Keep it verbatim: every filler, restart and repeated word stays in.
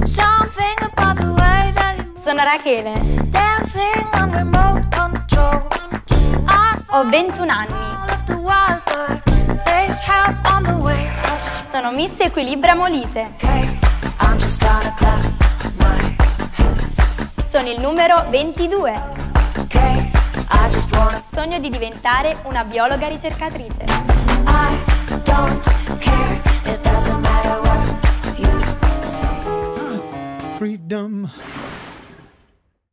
Something about the way that you Sono Rachele. dancing on remote control. I Ho ventuno anni. all of the wild, but there's help on the way. I just Sono Miss Equilibra Molise. okay. I'm just gonna clap my hands. Sono il numero ventidue. Okay. I just wanna Sogno di diventare una biologa ricercatrice.